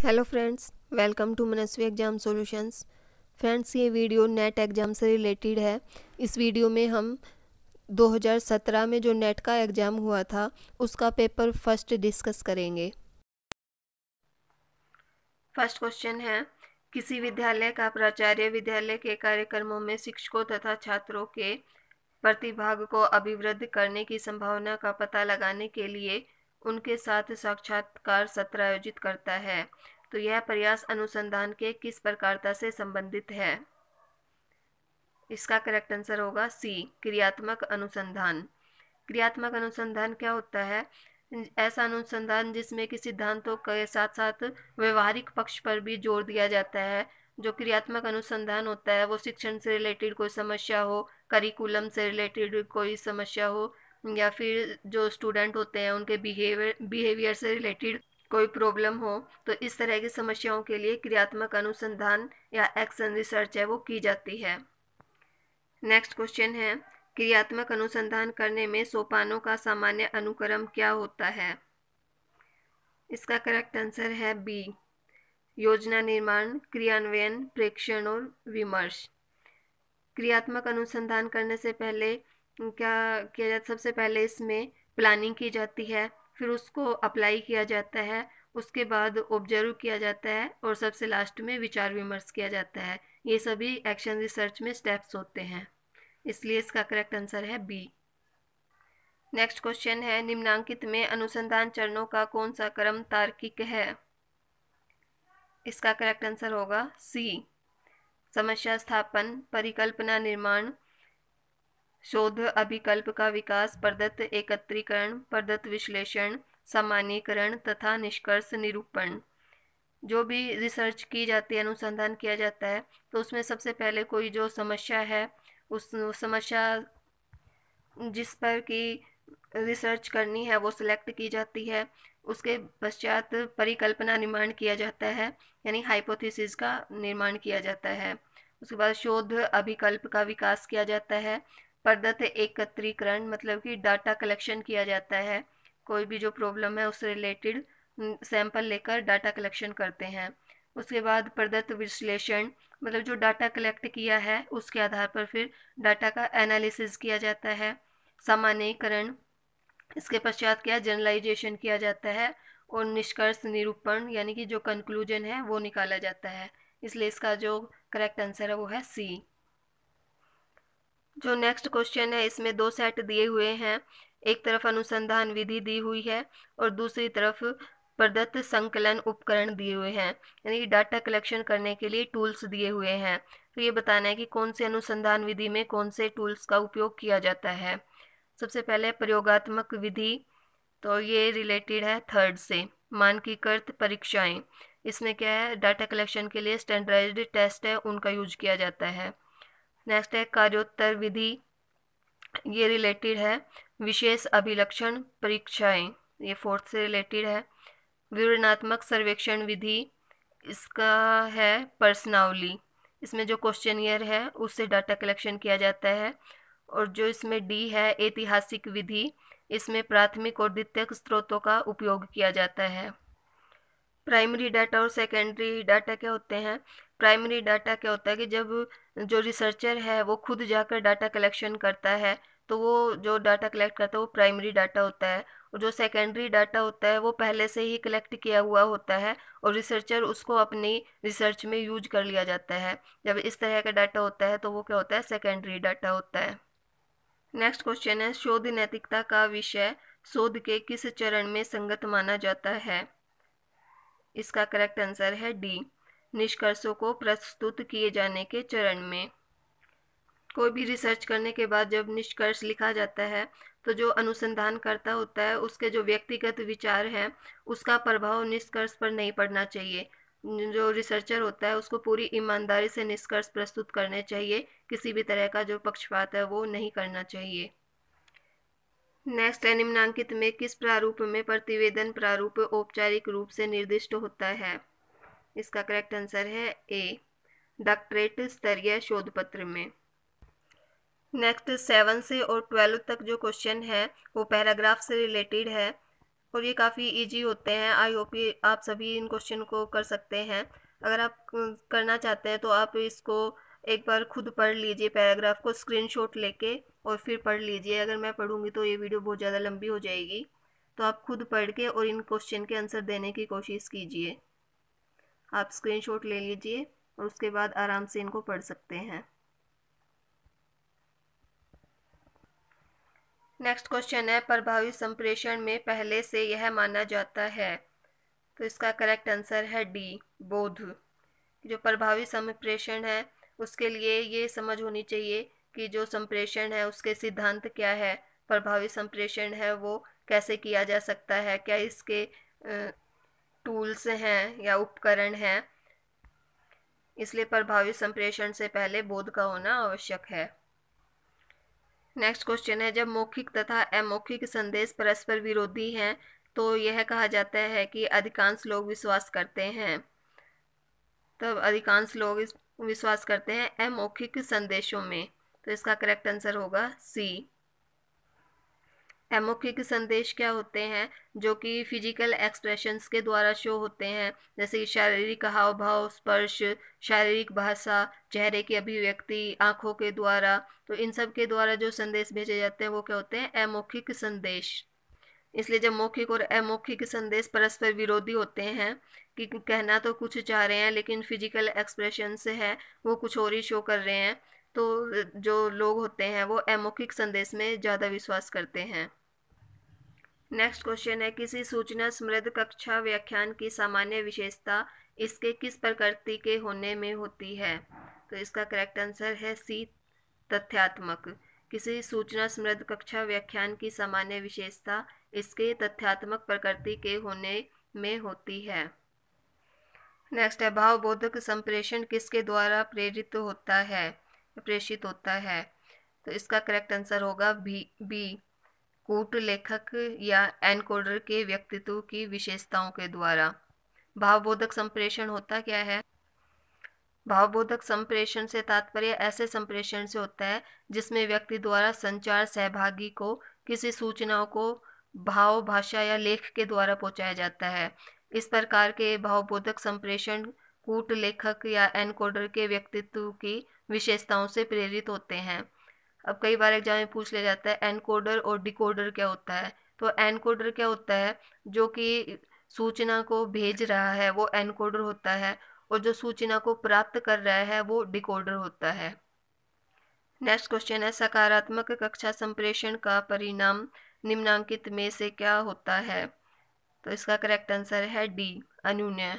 Hello friends, welcome to Manasvi exam solutions. Friends, ये video NET exam से related है। इस वीडियो में हम 2017 में जो नेट का एग्ज़ाम हुआ था उसका पेपर फर्स्ट डिस्कस करेंगे। फर्स्ट क्वेश्चन है, किसी विद्यालय का प्राचार्य विद्यालय के कार्यक्रमों में शिक्षकों तथा छात्रों के प्रतिभाग को अभिवृद्ध करने की संभावना का पता लगाने के लिए उनके साथ साक्षात्कार सत्र आयोजित करता है। तो यह प्रयास अनुसंधान के किस प्रकारता से संबंधित है? इसका करेक्ट आंसर होगा सी, क्रियात्मक अनुसंधान। क्रियात्मक अनुसंधान क्या होता है? ऐसा अनुसंधान जिसमें कि सिद्धांतों के साथ साथ व्यवहारिक पक्ष पर भी जोर दिया जाता है। जो क्रियात्मक अनुसंधान होता है वो शिक्षण से रिलेटेड कोई समस्या हो, करिकुलम से रिलेटेड कोई समस्या हो, या फिर जो स्टूडेंट होते हैं उनके बिहेवियर से रिलेटेड कोई प्रॉब्लम हो, तो इस तरह की समस्याओं के लिए क्रियात्मक अनुसंधान या एक्शन रिसर्च है वो की जाती है। नेक्स्ट क्वेश्चन है, क्रियात्मक अनुसंधान करने में सोपानों का सामान्य अनुक्रम क्या होता है? इसका करेक्ट आंसर है बी, योजना निर्माण, क्रियान्वयन, प्रेक्षण और विमर्श। क्रियात्मक अनुसंधान करने से पहले क्या किया जाता? सबसे पहले इसमें प्लानिंग की जाती है, फिर उसको अप्लाई किया जाता है, उसके बाद ऑब्जर्व किया जाता है और सबसे लास्ट में विचार विमर्श किया जाता है। ये सभी एक्शन रिसर्च में स्टेप्स होते हैं, इसलिए इसका करेक्ट आंसर है बी। नेक्स्ट क्वेश्चन है, निम्नांकित में अनुसंधान चरणों का कौन सा क्रम तार्किक है? इसका करेक्ट आंसर होगा सी, समस्या स्थापन, परिकल्पना निर्माण, शोध अभिकल्प का विकास, प्रदत्त एकत्रीकरण, प्रदत्त विश्लेषण, सामान्यीकरण तथा निष्कर्ष निरूपण। जो भी रिसर्च की जाती है, अनुसंधान किया जाता है, तो उसमें सबसे पहले कोई जो समस्या है, उस समस्या जिस पर कि रिसर्च करनी है वो सिलेक्ट की जाती है। उसके पश्चात परिकल्पना निर्माण किया जाता है, यानी हाइपोथेसिस का निर्माण किया जाता है। उसके बाद शोध अभिकल्प का विकास किया जाता है। प्रदत्त एकत्रीकरण मतलब कि डाटा कलेक्शन किया जाता है, कोई भी जो प्रॉब्लम है उससे रिलेटेड सैंपल लेकर डाटा कलेक्शन करते हैं। उसके बाद प्रदत्त विश्लेषण मतलब जो डाटा कलेक्ट किया है उसके आधार पर फिर डाटा का एनालिसिस किया जाता है। सामान्यीकरण, इसके पश्चात क्या जनरलाइजेशन किया जाता है और निष्कर्ष निरूपण यानी कि जो कंक्लूजन है वो निकाला जाता है। इसलिए इसका जो करेक्ट आंसर है वो है सी। जो नेक्स्ट क्वेश्चन है इसमें दो सेट दिए हुए हैं, एक तरफ अनुसंधान विधि दी हुई है और दूसरी तरफ प्रदत्त संकलन उपकरण दिए हुए हैं, यानी कि डाटा कलेक्शन करने के लिए टूल्स दिए हुए हैं। तो ये बताना है कि कौन से अनुसंधान विधि में कौन से टूल्स का उपयोग किया जाता है। सबसे पहले प्रयोगात्मक विधि, तो ये रिलेटेड है थर्ड से। मानकीकृत परीक्षाएं, इसमें क्या है, डाटा कलेक्शन के लिए स्टैंडर्डाइज्ड टेस्ट है उनका यूज किया जाता है। नेक्स्ट है कार्योत्तर विधि, ये रिलेटेड है विशेष अभिलक्षण परीक्षाएं, ये फोर्थ से रिलेटेड है। विवरणात्मक सर्वेक्षण विधि, इसका है पर्सनावली, इसमें जो क्वेश्चनियर है उससे डाटा कलेक्शन किया जाता है। और जो इसमें डी है ऐतिहासिक विधि, इसमें प्राथमिक और द्वितीयक स्रोतों का उपयोग किया जाता है। प्राइमरी डाटा और सेकेंडरी डाटा क्या होते हैं? प्राइमरी डाटा क्या होता है कि जब जो रिसर्चर है वो खुद जाकर डाटा कलेक्शन करता है तो वो जो डाटा कलेक्ट करता है वो प्राइमरी डाटा होता है। और जो सेकेंडरी डाटा होता है वो पहले से ही कलेक्ट किया हुआ होता है और रिसर्चर उसको अपनी रिसर्च में यूज कर लिया जाता है। जब इस तरह का डाटा होता है तो वो क्या होता है, सेकेंडरी डाटा होता है। नेक्स्ट क्वेश्चन है, शोध नैतिकता का विषय शोध के किस चरण में संगत माना जाता है? इसका करेक्ट आंसर है डी, निष्कर्षों को प्रस्तुत किए जाने के चरण में। कोई भी रिसर्च करने के बाद जब निष्कर्ष लिखा जाता है तो जो अनुसंधान करता होता है उसके जो व्यक्तिगत विचार हैं उसका प्रभाव निष्कर्ष पर नहीं पड़ना चाहिए। जो रिसर्चर होता है उसको पूरी ईमानदारी से निष्कर्ष प्रस्तुत करने चाहिए, किसी भी तरह का जो पक्षपात है वो नहीं करना चाहिए। नेक्स्ट है, निम्नांकित में किस प्रारूप में प्रतिवेदन प्रारूप औपचारिक रूप से निर्दिष्ट होता है? इसका करेक्ट आंसर है ए, डॉक्टरेट स्तरीय शोध पत्र में। नेक्स्ट 7 से और 12 तक जो क्वेश्चन है वो पैराग्राफ से रिलेटेड है। और ये काफ़ी इजी होते हैं। आई होप ये आप सभी इन क्वेश्चन को कर सकते हैं। अगर आप करना चाहते हैं तो आप इसको एक बार खुद पढ़ लीजिए, पैराग्राफ को स्क्रीनशॉट लेके और फिर पढ़ लीजिए। अगर मैं पढ़ूंगी तो ये वीडियो बहुत ज़्यादा लंबी हो जाएगी, तो आप खुद पढ़ के और इन क्वेश्चन के आंसर देने की कोशिश कीजिए। आप स्क्रीनशॉट ले लीजिए और उसके बाद आराम से इनको पढ़ सकते हैं। नेक्स्ट क्वेश्चन है, प्रभावी संप्रेषण में पहले से यह माना जाता है। तो इसका करेक्ट आंसर है डी, बोध। जो प्रभावी संप्रेषण है उसके लिए ये समझ होनी चाहिए कि जो संप्रेषण है उसके सिद्धांत क्या है, प्रभावी संप्रेषण है वो कैसे किया जा सकता है, क्या इसके टूल्स हैं या उपकरण हैं। इसलिए प्रभावी संप्रेषण से पहले बोध का होना आवश्यक है। नेक्स्ट क्वेश्चन है, जब मौखिक तथा अमौखिक संदेश परस्पर विरोधी हैं तो यह कहा जाता है कि अधिकांश लोग विश्वास करते हैं। तब अधिकांश लोग विश्वास करते हैं अमौखिक संदेशों में। तो इसका करेक्ट आंसर होगा सी। अमौखिक संदेश क्या होते हैं? जो कि फिजिकल एक्सप्रेशंस के द्वारा शो होते हैं, जैसे कि शारीरिक हाव भाव, स्पर्श, शारीरिक भाषा, चेहरे की अभिव्यक्ति, आंखों के द्वारा। तो इन सब के द्वारा जो संदेश भेजे जाते हैं वो क्या होते हैं? अमौखिक संदेश। इसलिए जब मौखिक और अमौखिक संदेश परस्पर विरोधी होते हैं कि कहना तो कुछ चाह रहे हैं लेकिन फिजिकल एक्सप्रेशन से है वो कुछ और ही शो कर रहे हैं, तो जो लोग होते हैं वो अमौखिक संदेश में ज़्यादा विश्वास करते हैं। नेक्स्ट क्वेश्चन है, किसी सूचना समृद्ध कक्षा व्याख्यान की सामान्य विशेषता इसके किस प्रकृति के होने में होती है? तो इसका करेक्ट आंसर है सी, तथ्यात्मक। किसी सूचना समृद्ध कक्षा व्याख्यान की सामान्य विशेषता इसके तथ्यात्मक प्रकृति के होने में होती है। नेक्स्ट है, भावबोधक संप्रेषण किसके द्वारा प्रेषित होता है? तो इसका करेक्ट आंसर होगा बी, कूट लेखक या एनकोडर के व्यक्तित्व की विशेषताओं के द्वारा। भावबोधक संप्रेषण होता क्या है? भावबोधक संप्रेषण से तात्पर्य ऐसे संप्रेषण से होता है जिसमें व्यक्ति द्वारा संचार सहभागी को किसी सूचनाओं को भाव, भाषा या लेख के द्वारा पहुंचाया जाता है। इस प्रकार के भावबोधक संप्रेषण कूट लेखक या एनकोडर के व्यक्तित्व की विशेषताओं से प्रेरित होते हैं। अब कई बार एग्जाम में पूछ लिया जाता है एनकोडर और डिकोडर क्या होता है। तो एनकोडर क्या होता है? जो कि सूचना को भेज रहा है वो एनकोडर होता है, और जो सूचना को प्राप्त कर रहा है वो डिकोडर होता है। नेक्स्ट क्वेश्चन है, सकारात्मक कक्षा संप्रेषण का परिणाम निम्नांकित में से क्या होता है? तो इसका करेक्ट आंसर है डी, अन्यून्य।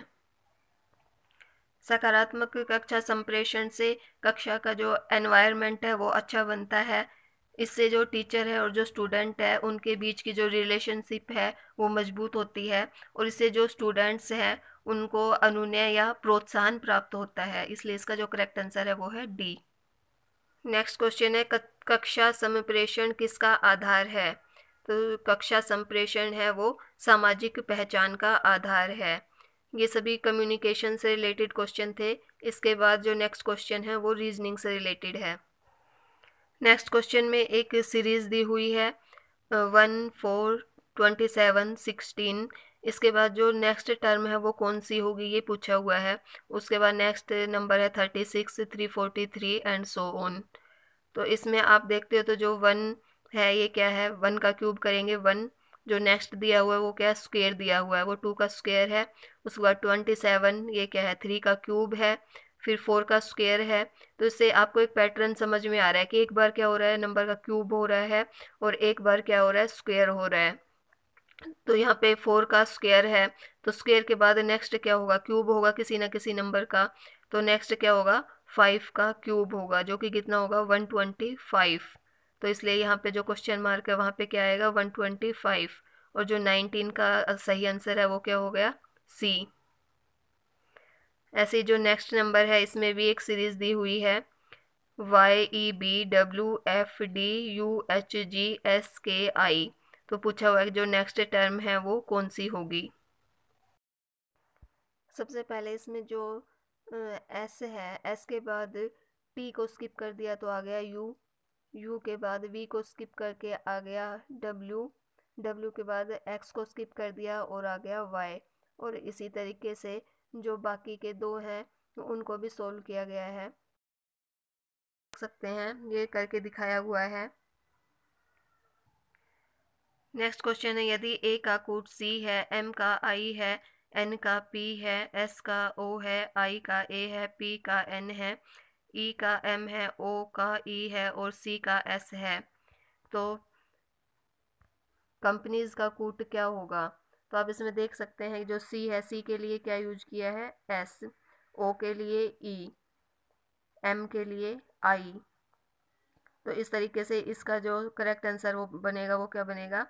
सकारात्मक कक्षा संप्रेषण से कक्षा का जो एनवायरनमेंट है वो अच्छा बनता है। इससे जो टीचर है और जो स्टूडेंट है उनके बीच की जो रिलेशनशिप है वो मजबूत होती है, और इससे जो स्टूडेंट्स हैं उनको अनुनय या प्रोत्साहन प्राप्त होता है। इसलिए इसका जो करेक्ट आंसर है वो है डी। नेक्स्ट क्वेश्चन है, कक्षा संप्रेषण किसका आधार है? तो कक्षा संप्रेषण है वो सामाजिक पहचान का आधार है। ये सभी कम्युनिकेशन से रिलेटेड क्वेश्चन थे। इसके बाद जो नेक्स्ट क्वेश्चन है वो रीजनिंग से रिलेटेड है। नेक्स्ट क्वेश्चन में एक सीरीज दी हुई है 1, 4, 27, 16। इसके बाद जो नेक्स्ट टर्म है वो कौन सी होगी ये पूछा हुआ है। उसके बाद नेक्स्ट नंबर है 36, 343 एंड सो ऑन। तो इसमें आप देखते हो तो जो 1 है ये क्या है? 1 का क्यूब करेंगे 1। जो नेक्स्ट दिया हुआ है वो क्या है? स्क्वायर दिया हुआ है, वो 2 का स्क्वायर है। उसके बाद 27 ये क्या है? 3 का क्यूब है। फिर 4 का स्क्वायर है। तो इससे आपको एक पैटर्न समझ में आ रहा है कि एक बार क्या हो रहा है? नंबर का क्यूब हो रहा है, और एक बार क्या हो रहा है? स्क्वायर हो रहा है। तो यहाँ पे 4 का स्क्वायर है, तो स्क्वायर के बाद नेक्स्ट क्या होगा? क्यूब होगा किसी ना किसी नंबर का। तो नेक्स्ट क्या होगा? 5 का क्यूब होगा, जो कि कितना होगा? 125। तो इसलिए यहाँ पे जो क्वेश्चन मार्क है वहाँ पे क्या आएगा? 125। और जो 19 का सही आंसर है वो क्या हो गया? सी। ऐसे जो नेक्स्ट नंबर है इसमें भी एक सीरीज दी हुई है YEBWFDUHGSKI। तो पूछा हुआ है कि जो नेक्स्ट टर्म है वो कौन सी होगी। सबसे पहले इसमें जो एस है, एस के बाद टी को स्किप कर दिया तो आ गया यू, यू के बाद वी को स्किप करके आ गया डब्ल्यू, W के बाद X को स्किप कर दिया और आ गया Y। और इसी तरीके से जो बाकी के दो हैं उनको भी सोल्व किया गया है, देख सकते हैं ये करके दिखाया हुआ है। नेक्स्ट क्वेश्चन है, यदि A का कूट C है, M का I है, N का P है, S का O है, I का A है, P का N है, E का M है, O का E है और C का S है, तो कंपनीज का कूट क्या होगा? तो आप इसमें देख सकते हैं जो C है, C के लिए क्या यूज किया है? S, O के लिए E, M के लिए I। तो इस तरीके से इसका जो करेक्ट आंसर वो बनेगा, वो क्या बनेगा?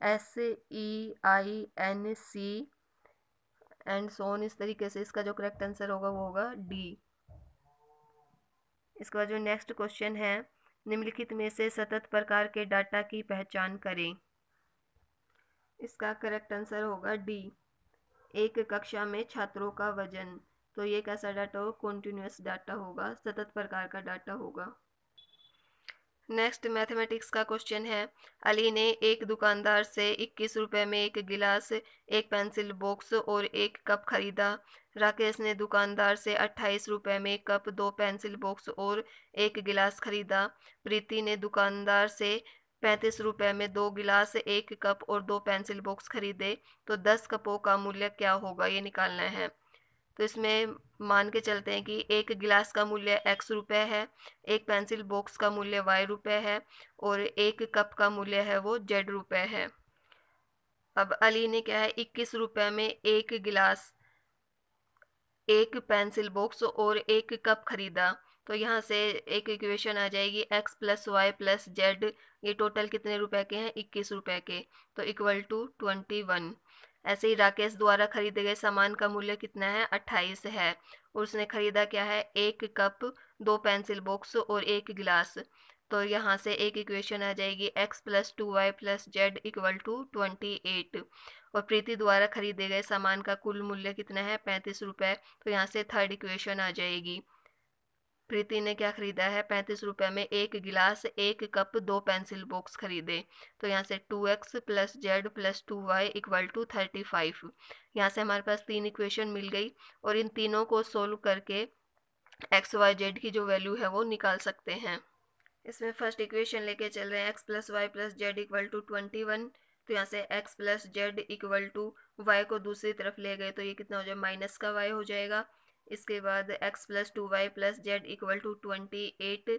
SEINC एंड सोन। इस तरीके से इसका जो करेक्ट आंसर होगा वो होगा D। इसके बाद जो नेक्स्ट क्वेश्चन है, निम्नलिखित में से सतत प्रकार के डाटा की पहचान करें। इसका करेक्ट आंसर होगा D, एक कक्षा में छात्रों का वजन। तो ये कैसा डाटा होगा? कॉन्टिन्यूस डाटा होगा, सतत प्रकार का डाटा होगा। नेक्स्ट मैथमेटिक्स का क्वेश्चन है, अली ने एक दुकानदार से 21 रुपये में एक गिलास, एक पेंसिल बॉक्स और एक कप खरीदा। राकेश ने दुकानदार से 28 रुपये में कप, दो पेंसिल बॉक्स और एक गिलास खरीदा। प्रीति ने दुकानदार से 35 रुपये में दो गिलास, एक कप और दो पेंसिल बॉक्स खरीदे। तो 10 कपों का मूल्य क्या होगा, ये निकालना है। तो इसमें मान के चलते हैं कि एक गिलास का मूल्य x रुपये है, एक पेंसिल बॉक्स का मूल्य y रुपये है और एक कप का मूल्य है वो z रुपये है। अब अली ने क्या है, 21 रुपये में एक गिलास, एक पेंसिल बॉक्स और एक कप खरीदा। तो यहाँ से एक इक्वेशन आ जाएगी x plus y plus z, ये टोटल कितने रुपए के हैं? 21 रुपये के, तो इक्वल टू 21। ऐसे ही राकेश द्वारा खरीदे गए सामान का मूल्य कितना है? 28 है और उसने खरीदा क्या है? एक कप, दो पेंसिल बॉक्स और एक गिलास। तो यहाँ से एक इक्वेशन आ जाएगी x plus 2y plus z equal to 28। और प्रीति द्वारा खरीदे गए सामान का कुल मूल्य कितना है? 35 रुपये। तो यहाँ से थर्ड इक्वेशन आ जाएगी। प्रीति ने क्या खरीदा है? 35 रुपये में एक गिलास, एक कप, दो पेंसिल बॉक्स खरीदे। तो यहाँ से 2x plus z plus 2y equal to 35। यहाँ से हमारे पास तीन इक्वेशन मिल गई और इन तीनों को सोल्व करके एक्स वाई जेड की जो वैल्यू है वो निकाल सकते हैं। इसमें फर्स्ट इक्वेशन लेके चल रहे हैं, x plus y plus z equal to 21। तो यहाँ से x plus z equal to y को दूसरी तरफ ले गए तो ये कितना हो जाएगा? माइनस का y हो जाएगा। इसके बाद x plus 2y plus z equal to 28।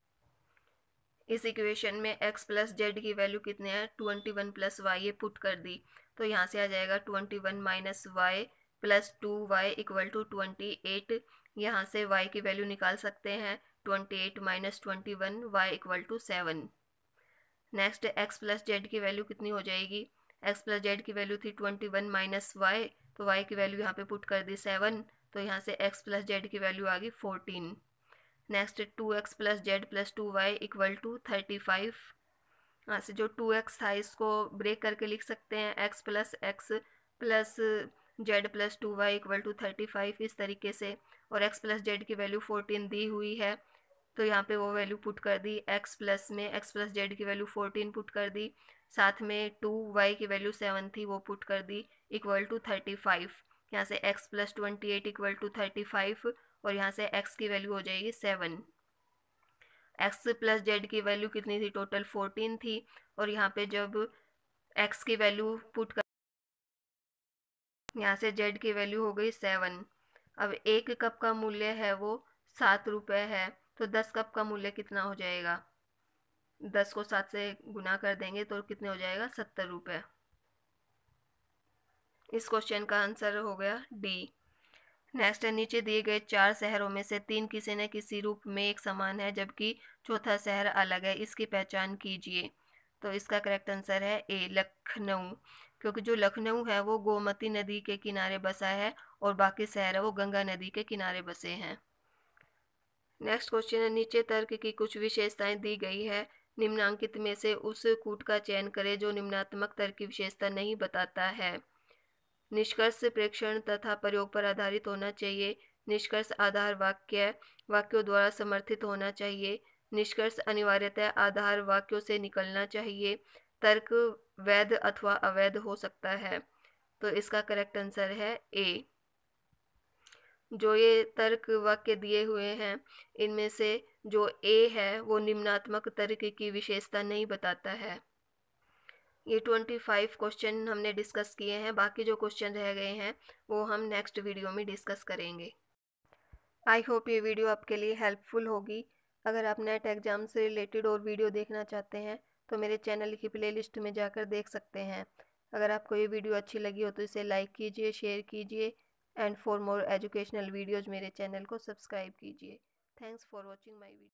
इस इक्वेशन में x प्लस जेड की वैल्यू कितने हैं? 21 प्लस वाई, ये पुट कर दी। तो यहाँ से आ जाएगा 21 minus y plus 2y equal to 28। यहाँ से y की वैल्यू निकाल सकते हैं, 28 minus 21, y equal to 7। Next x plus z की वैल्यू कितनी हो जाएगी? x प्लस जेड की वैल्यू थी 21 माइनस वाई, तो y की वैल्यू यहाँ पे पुट कर दी 7। तो यहाँ से x प्लस जेड की वैल्यू आ गई 14। Next 2x plus z plus 2y equal to 35। यहाँ से जो 2x था इसको ब्रेक करके लिख सकते हैं, x plus z plus 2y equal to 35 इस तरीके से। और x प्लस जेड की वैल्यू 14 दी हुई है तो यहाँ पे वो वैल्यू पुट कर दी। x प्लस जेड की वैल्यू 14 पुट कर दी, साथ में 2y की वैल्यू 7 थी वो पुट कर दी, इक्वल टू 35। यहाँ से x प्लस 28 इक्वल टू 35 और यहाँ से x की वैल्यू हो जाएगी 7। x प्लस जेड की वैल्यू कितनी थी? टोटल 14 थी और यहाँ पे जब x की वैल्यू पुट कर, यहाँ से z की वैल्यू हो गई 7। अब एक कप का मूल्य है वो 7 रुपये है, तो 10 कप का मूल्य कितना हो जाएगा? 10 को 7 से गुना कर देंगे तो कितने हो जाएगा? 70 रुपये। इस क्वेश्चन का आंसर हो गया डी। नेक्स्ट है, नीचे दिए गए चार शहरों में से तीन किसी न किसी रूप में एक समान है जबकि चौथा शहर अलग है, इसकी पहचान कीजिए। तो इसका करेक्ट आंसर है ए, लखनऊ। क्योंकि जो लखनऊ है वो गोमती नदी के किनारे बसा है और बाकी शहर है वो गंगा नदी के किनारे बसे हैं। नेक्स्ट क्वेश्चन है, नीचे तर्क की कुछ विशेषताएं दी गई है, निम्नांकित में से उस कूट का चयन करें जो निम्नात्मक तर्क की विशेषता नहीं बताता है। निष्कर्ष प्रेक्षण तथा प्रयोग पर आधारित होना चाहिए। निष्कर्ष आधार वाक्य वाक्यों द्वारा समर्थित होना चाहिए। निष्कर्ष अनिवार्यतः आधार वाक्यों से निकलना चाहिए। तर्क वैध अथवा अवैध हो सकता है। तो इसका करेक्ट आंसर है ए। जो ये तर्क वाक्य दिए हुए हैं इनमें से जो ए है वो निम्नात्मक तर्क की विशेषता नहीं बताता है। ये 25 क्वेश्चन हमने डिस्कस किए हैं, बाकी जो क्वेश्चन रह गए हैं वो हम नेक्स्ट वीडियो में डिस्कस करेंगे। आई होप ये वीडियो आपके लिए हेल्पफुल होगी। अगर आप नेट एग्ज़ाम से रिलेटेड और वीडियो देखना चाहते हैं तो मेरे चैनल की प्लेलिस्ट में जाकर देख सकते हैं। अगर आपको ये वीडियो अच्छी लगी हो तो इसे लाइक कीजिए, शेयर कीजिए and for more educational videos मेरे चैनल को सब्सक्राइब कीजिए। Thanks for watching my video.